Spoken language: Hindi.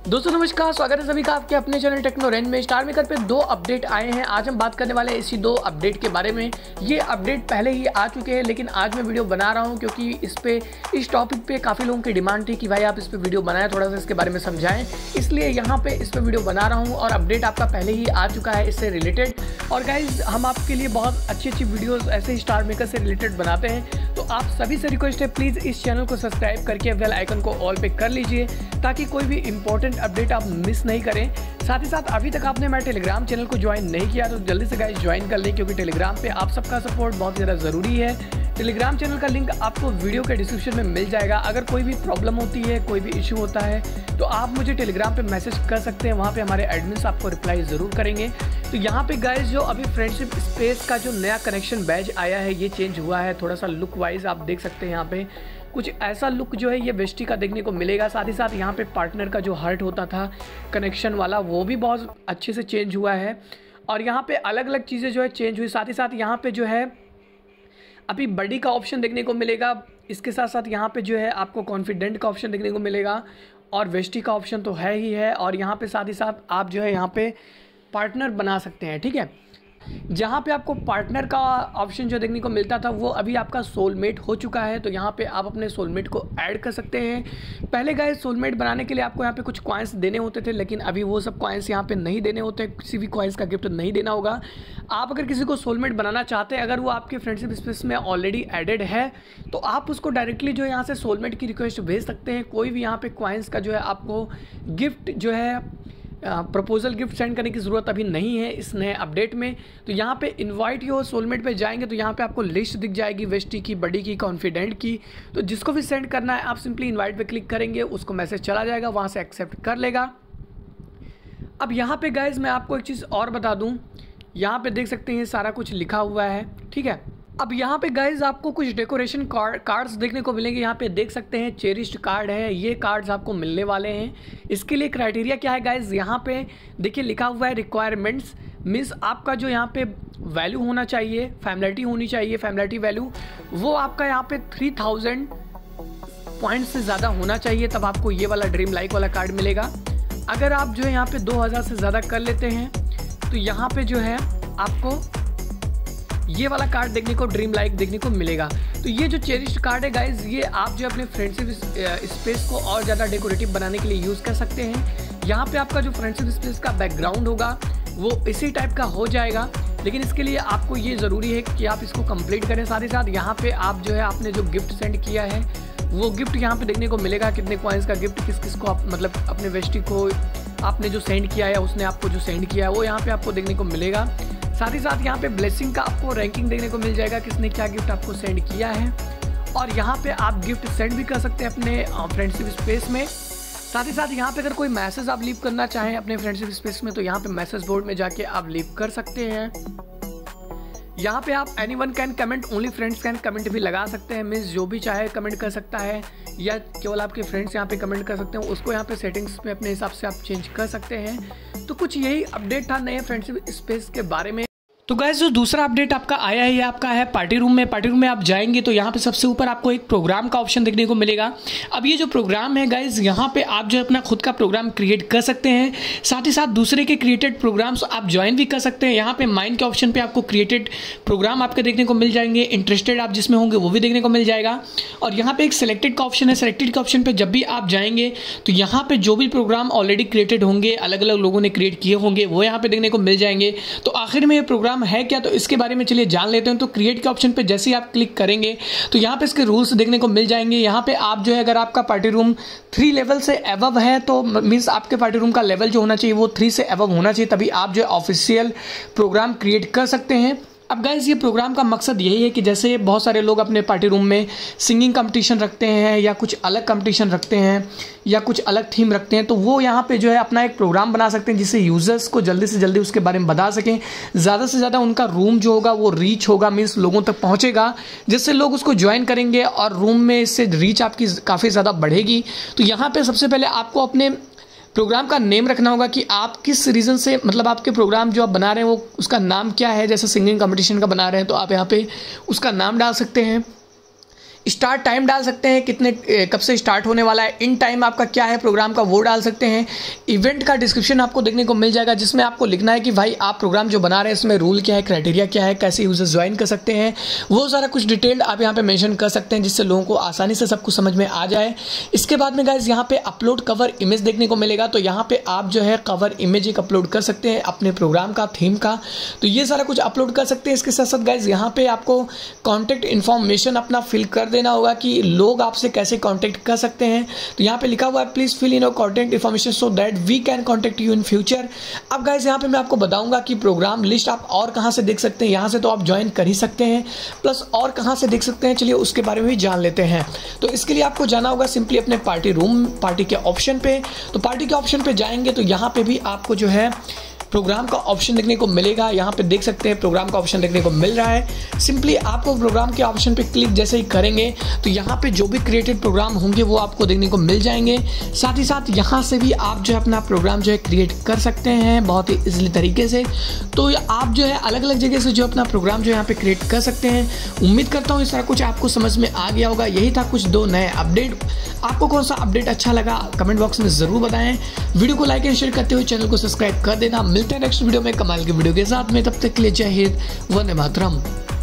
दोस्तों नमस्कार, स्वागत है सभी का आपके अपने चैनल टेक्नो रेंज में। स्टार मेकर पे 2 अपडेट आए हैं। आज हम बात करने वाले हैं इसी 2 अपडेट के बारे में। ये अपडेट पहले ही आ चुके हैं, लेकिन आज मैं वीडियो बना रहा हूं क्योंकि इस टॉपिक पे काफ़ी लोगों की डिमांड थी कि भाई आप इस पे वीडियो बनाएं, थोड़ा सा इसके बारे में समझाएं। इसलिए यहाँ पे इस पर वीडियो बना रहा हूँ और अपडेट आपका पहले ही आ चुका है इससे रिलेटेड। और गाइज हम आपके लिए बहुत अच्छी वीडियोज़ ऐसे ही स्टार मेकर से रिलेटेड बनाते हैं, तो आप सभी से रिक्वेस्ट है प्लीज़ इस चैनल को सब्सक्राइब करके बेल आइकन को ऑल पे कर लीजिए ताकि कोई भी इंपॉर्टेंट अपडेट आप मिस नहीं करें। साथ ही साथ अभी तक आपने मेरे टेलीग्राम चैनल को ज्वाइन नहीं किया तो जल्दी से गाइस ज्वाइन कर लें, क्योंकि टेलीग्राम पे आप सबका सपोर्ट बहुत ज़्यादा ज़रूरी है। टेलीग्राम चैनल का लिंक आपको वीडियो के डिस्क्रिप्शन में मिल जाएगा। अगर कोई भी प्रॉब्लम होती है, कोई भी इशू होता है तो आप मुझे टेलीग्राम पे मैसेज कर सकते हैं, वहाँ पे हमारे एडमिन्स आपको रिप्लाई ज़रूर करेंगे। तो यहाँ पे गाइस जो अभी फ्रेंडशिप स्पेस का जो नया कनेक्शन बैच आया है ये चेंज हुआ है। थोड़ा सा लुक वाइज आप देख सकते हैं, यहाँ पे कुछ ऐसा लुक जो है ये वेस्टी का देखने को मिलेगा। साथ ही साथ यहाँ पे पार्टनर का जो हर्ट होता था कनेक्शन वाला वो भी बहुत अच्छे से चेंज हुआ है। और यहाँ पे अलग अलग चीज़ें जो है चेंज हुई। साथ ही साथ यहाँ पे जो है अभी बडी का ऑप्शन देखने को मिलेगा। इसके साथ साथ यहाँ पे जो है आपको कॉन्फिडेंट का ऑप्शन देखने को मिलेगा और वेस्टी का ऑप्शन तो है ही है। और यहाँ पे साथ ही साथ आप जो है यहाँ पे पार्टनर बना सकते हैं, ठीक है। जहाँ पे आपको पार्टनर का ऑप्शन जो देखने को मिलता था वो अभी आपका सोलमेट हो चुका है, तो यहाँ पे आप अपने सोलमेट को ऐड कर सकते हैं। पहले गाइस सोलमेट बनाने के लिए आपको यहाँ पे कुछ कॉइन्स देने होते थे, लेकिन अभी वो सब कॉइन्स यहाँ पे नहीं देने होते, किसी भी कॉइन्स का गिफ्ट नहीं देना होगा। आप अगर किसी को सोलमेट बनाना चाहते हैं, अगर वो आपके फ्रेंडशिप स्पेस में ऑलरेडी एडेड है तो आप उसको डायरेक्टली जो है यहाँ से सोलमेट की रिक्वेस्ट भेज सकते हैं। कोई भी यहाँ पे कॉइन्स का जो है आपको गिफ्ट जो है प्रपोजल गिफ्ट सेंड करने की ज़रूरत अभी नहीं है इस नए अपडेट में। तो यहाँ पे इनवाइट योर सोलमेट पे जाएंगे तो यहाँ पे आपको लिस्ट दिख जाएगी वेस्टी की, बडी की, कॉन्फिडेंट की। तो जिसको भी सेंड करना है आप सिंपली इनवाइट पे क्लिक करेंगे, उसको मैसेज चला जाएगा, वहाँ से एक्सेप्ट कर लेगा। अब यहाँ पे गाइज मैं आपको एक चीज़ और बता दूँ, यहाँ पे देख सकते हैं सारा कुछ लिखा हुआ है, ठीक है। अब यहाँ पे गाइज आपको कुछ डेकोरेशन कार्ड्स देखने को मिलेंगे। यहाँ पे देख सकते हैं चेरिश्ड कार्ड है, ये कार्ड्स आपको मिलने वाले हैं। इसके लिए क्राइटेरिया क्या है गाइज, यहाँ पे देखिए लिखा हुआ है रिक्वायरमेंट्स, मीन्स आपका जो यहाँ पे वैल्यू होना चाहिए, फैमिलिटी होनी चाहिए, फैमिलिटी वैल्यू वो आपका यहाँ पे 3000 पॉइंट से ज़्यादा होना चाहिए, तब आपको ये वाला ड्रीम लाइक वाला कार्ड मिलेगा। अगर आप जो है यहाँ पे 2000 से ज़्यादा कर लेते हैं तो यहाँ पे जो है आपको ये वाला कार्ड देखने को ड्रीम लाइक देखने को मिलेगा। तो ये जो चेरिश्ड कार्ड है गाइज, ये आप जो अपने फ्रेंडशिप स्पेस को और ज़्यादा डेकोरेटिव बनाने के लिए यूज़ कर सकते हैं। यहाँ पे आपका जो फ्रेंडशिप स्पेस का बैकग्राउंड होगा वो इसी टाइप का हो जाएगा, लेकिन इसके लिए आपको ये ज़रूरी है कि आप इसको कंप्लीट करें। साथ ही साथ यहाँ पे आप जो है आपने जो गिफ्ट सेंड किया है वो गिफ्ट यहाँ पे देखने को मिलेगा, कितने कॉइन्स का गिफ्ट किस किस को आप मतलब अपने वेस्टी को आपने जो सेंड किया है, उसने आपको जो सेंड किया है वो यहाँ पे आपको देखने को मिलेगा। साथ ही साथ यहाँ पे ब्लेसिंग का आपको रैंकिंग देखने को मिल जाएगा, किसने क्या गिफ्ट आपको सेंड किया है। और यहाँ पे आप गिफ्ट सेंड भी कर सकते हैं अपने फ्रेंडशिप स्पेस में। साथ ही साथ यहाँ पे अगर कोई मैसेज आप लीव करना चाहें अपने फ्रेंडशिप स्पेस में तो यहाँ पे मैसेज बोर्ड में जाके आप लीव कर सकते हैं। यहाँ पे आप anyone can comment, only friends can comment भी लगा सकते हैं, मीन्स जो भी चाहे कमेंट कर सकता है या केवल आपके फ्रेंड्स यहाँ पे कमेंट कर सकते हैं, उसको यहाँ पे सेटिंग्स में अपने हिसाब से आप चेंज कर सकते हैं। तो कुछ यही अपडेट था नए फ्रेंडशिप स्पेस के बारे में। तो गाइस जो दूसरा अपडेट आपका आया है ये आपका है पार्टी रूम में। पार्टी रूम में आप जाएंगे तो यहाँ पे सबसे ऊपर आपको एक प्रोग्राम का ऑप्शन देखने को मिलेगा। अब ये जो प्रोग्राम है गाइस, यहाँ पे आप जो है अपना खुद का प्रोग्राम क्रिएट कर सकते हैं। साथ ही साथ दूसरे के क्रिएटेड प्रोग्राम्स आप ज्वाइन भी कर सकते हैं। यहाँ पे माइन के ऑप्शन पे आपको क्रिएटेड प्रोग्राम आपके देखने को मिल जाएंगे, इंटरेस्टेड आप जिसमें होंगे वो भी देखने को मिल जाएगा। और यहाँ पे एक सिलेक्टेड का ऑप्शन है, सिलेक्टेड के ऑप्शन पर जब भी आप जाएंगे तो यहाँ पे जो भी प्रोग्राम ऑलरेडी क्रिएटेड होंगे, अलग अलग लोगों ने क्रिएट किए होंगे, वो यहाँ पे देखने को मिल जाएंगे। तो आखिर में ये प्रोग्राम है क्या, तो इसके बारे में चलिए जान लेते हैं। तो क्रिएट के ऑप्शन पे जैसे ही आप क्लिक करेंगे तो यहाँ पे इसके रूल्स देखने को मिल जाएंगे। यहाँ पे आप जो है अगर आपका पार्टी रूम 3 लेवल से एबव है तो मीन्स आपके पार्टी रूम का लेवल जो होना चाहिए वो 3 से एबव होना चाहिए, तभी आप जो है ऑफिशियल प्रोग्राम क्रिएट कर सकते हैं। अब गाइज ये प्रोग्राम का मकसद यही है कि जैसे बहुत सारे लोग अपने पार्टी रूम में सिंगिंग कंपटीशन रखते हैं या कुछ अलग कंपटीशन रखते हैं या कुछ अलग थीम रखते हैं, तो वो यहाँ पे जो है अपना एक प्रोग्राम बना सकते हैं जिससे यूज़र्स को जल्दी से जल्दी उसके बारे में बता सकें। ज़्यादा से ज़्यादा उनका रूम जो होगा वो रीच होगा, मीन्स लोगों तक पहुँचेगा, जिससे लोग उसको ज्वाइन करेंगे और रूम में इससे रीच आपकी काफ़ी ज़्यादा बढ़ेगी। तो यहाँ पर सबसे पहले आपको अपने प्रोग्राम का नेम रखना होगा कि आप किस रीज़न से, मतलब आपके प्रोग्राम जो आप बना रहे हैं वो उसका नाम क्या है। जैसे सिंगिंग कंपटीशन का बना रहे हैं तो आप यहाँ पे उसका नाम डाल सकते हैं। स्टार्ट टाइम डाल सकते हैं, कितने कब से स्टार्ट होने वाला है, इन टाइम आपका क्या है प्रोग्राम का वो डाल सकते हैं। इवेंट का डिस्क्रिप्शन आपको देखने को मिल जाएगा, जिसमें आपको लिखना है कि भाई आप प्रोग्राम जो बना रहे हैं इसमें रूल क्या है, क्राइटेरिया क्या है, कैसे यूजर्स ज्वाइन कर सकते हैं, वो सारा कुछ डिटेल्ड आप यहाँ पे मेंशन कर सकते हैं, जिससे लोगों को आसानी से सब कुछ समझ में आ जाए। इसके बाद में गाइज यहाँ पे अपलोड कवर इमेज देखने को मिलेगा, तो यहाँ पे आप जो है कवर इमेज एक अपलोड कर सकते हैं अपने प्रोग्राम का, थीम का, तो ये सारा कुछ अपलोड कर सकते हैं। इसके साथ साथ गाइज यहाँ पे आपको कॉन्टैक्ट इन्फॉर्मेशन अपना फिल कर देना होगा कि लोग आपसे कैसे कांटेक्ट कर सकते हैं। तो यहाँ पे लिखा हुआ है please fill in your contact information so that we can contact you in future. अब गाइस यहाँ पे मैं आपको बताऊंगा कि प्रोग्राम लिस्ट आप और कहाँ से देख सकते हैं। यहाँ से तो आप ज्वाइन कर ही सकते हैं, प्लस और कहाँ से देख सकते हैं, चलिए उसके बारे में भी जान लेते हैं। तो इसके लिए आपको जाना होगा सिंपली अपने पार्टी रूम, पार्टी के ऑप्शन पे। तो पार्टी के ऑप्शन पे जाएंगे तो यहाँ पे भी आपको जो है प्रोग्राम का ऑप्शन देखने को मिलेगा। यहाँ पे देख सकते हैं प्रोग्राम का ऑप्शन देखने को मिल रहा है। सिंपली आपको प्रोग्राम के ऑप्शन पे क्लिक जैसे ही करेंगे तो यहाँ पे जो भी क्रिएटेड प्रोग्राम होंगे वो आपको देखने को मिल जाएंगे। साथ ही साथ यहाँ से भी आप जो है अपना प्रोग्राम जो है क्रिएट कर सकते हैं बहुत ही इजीली तरीके से। तो आप जो है अलग अलग जगह से जो अपना प्रोग्राम जो यहाँ पे क्रिएट कर सकते हैं। उम्मीद करता हूँ इस सारा कुछ आपको समझ में आ गया होगा। यही था कुछ 2 नए अपडेट। आपको कौन सा अपडेट अच्छा लगा कमेंट बॉक्स में जरूर बताएं। वीडियो को लाइक एंड शेयर करते हुए चैनल को सब्सक्राइब कर देना। मिलते हैं नेक्स्ट वीडियो में कमाल की वीडियो के साथ में, तब तक के लिए जय हिंद, वंदे मातरम।